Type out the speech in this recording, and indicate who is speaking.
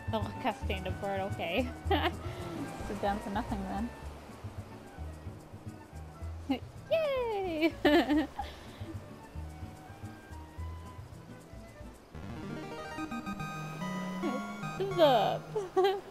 Speaker 1: Oh, casting a bird, okay. It's down to nothing then. Yay! What's up?